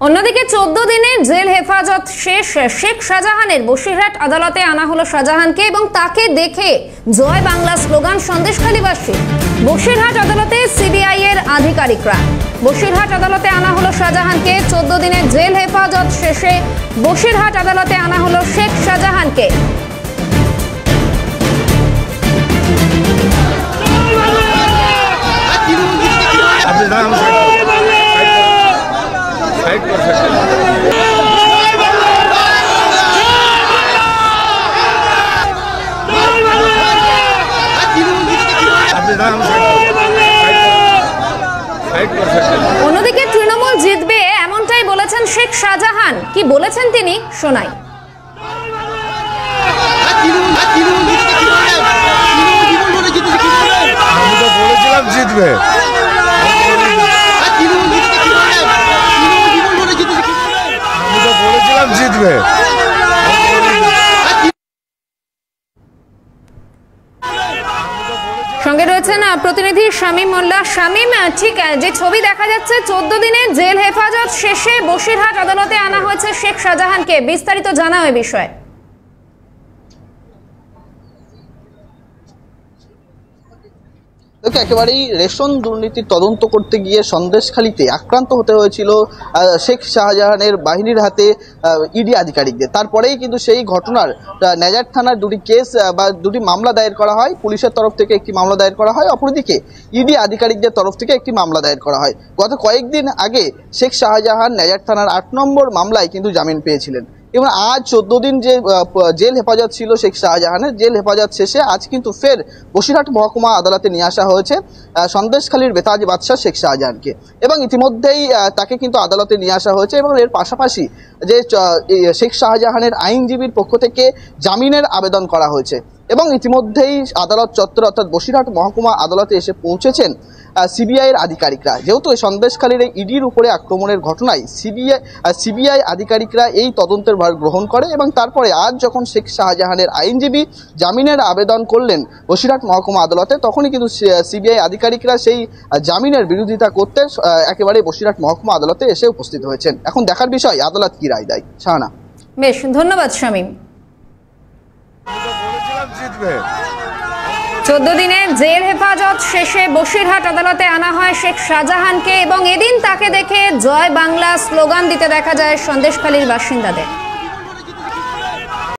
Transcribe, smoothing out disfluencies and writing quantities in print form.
অন্যদিকে 14 দিনের জেল হেফাজত শেষ শেখ শাহজাহানের বসিরহাট আদালতে আনা হলো শাহজাহানকে এবং তাকে দেখে জয় বাংলা স্লোগান সন্দেশখালীবাসী। বসিরহাট আদালতে সিবিআই এর আধিকারিকরা। বসিরহাট আদালতে আনা হলো শাহজাহানকে। 14 দিনের জেল হেফাজত শেষে বসিরহাট আদালতে আনা হলো শেখ শাহজাহানকে। অন্যদিকে তৃণমূল জিতবে এমনটাই বলেছেন শেখ শাহজাহান। কি বলেছেন তিনি শোনাই। আমি তো বলেছিলাম জিতবে। জিতবে। সঙ্গে রয়েছেন প্রতিনিধি শামীম মোল্লা। শামীম, ঠিক যে ছবি দেখা যাচ্ছে 14 দিনের জেল হেফাজত শেষে বসিরহাট আদালতে আনা হয়েছে শেখ শাহজাহানকে, বিস্তারিত জানাও এ বিষয়ে। একেবারেই রেশন দুর্নীতির তদন্ত করতে গিয়ে সন্দেশখালীতে আক্রান্ত হতে হয়েছিল শেখ শাহজাহানের বাহিনীর হাতে ইডি আধিকারিকদের। তারপরেই কিন্তু সেই ঘটনার নেজার থানার দুটি কেস বা দুটি মামলা দায়ের করা হয়। পুলিশের তরফ থেকে একটি মামলা দায়ের করা হয়, অপরদিকে ইডি আধিকারিকদের তরফ থেকে একটি মামলা দায়ের করা হয়। গত কয়েকদিন আগে শেখ শাহজাহান নেজার থানার 8 নম্বর মামলায় কিন্তু জামিন পেয়েছিলেন এবং আজ 14 দিন যে জেল হেফাজত ছিল শেখ শাহজাহানের, জেল হেফাজত শেষে আজ কিন্তু ফের বসিরহাট মহকুমা আদালতে নিয়ে আসা হয়েছে সন্দেশখালীর বেতাজ বাদশাহ শেখ শাহজাহানকে এবং ইতিমধ্যেই তাকে কিন্তু আদালতে নিয়ে আসা হয়েছে এবং এর পাশাপাশি যে শেখ শাহজাহানের আইনজীবীর পক্ষ থেকে জামিনের আবেদন করা হয়েছে এবং ইতিমধ্যেই আদালত চত্বর অর্থাৎ বসিরহাট মহকুমা আদালতে এসে পৌঁছেছেন সিবিআই এর আধিকারিকরা। যেহেতু সন্দেশখালীর এই ইডির উপরে আক্রমণের ঘটনায় সিবিআই আধিকারিকরা এই তদন্তের ভার গ্রহণ করে এবং তারপরে আজ যখন শেখ শাহজাহানের আইনজীবী জামিনের আবেদন করলেন বসিরহাট মহকুমা আদালতে, তখনই কিন্তু সিবিআই আধিকারিকরা সেই জামিনের বিরোধিতা করতে একেবারে বসিরহাট মহকুমা আদালতে এসে উপস্থিত হয়েছেন। এখন দেখার বিষয় আদালত কি রায় দেয়। শাহানা, বেশ ধন্যবাদ শামীম। 14 দিনের জেল হেফাজত শেষে বসিরহাট আদালতে আনা হয় শেখ শাহজাহানকে এবং এদিন তাকে দেখে জয় বাংলা স্লোগান দিতে দেখা যায় সন্দেশখালীর বাসিন্দাদের।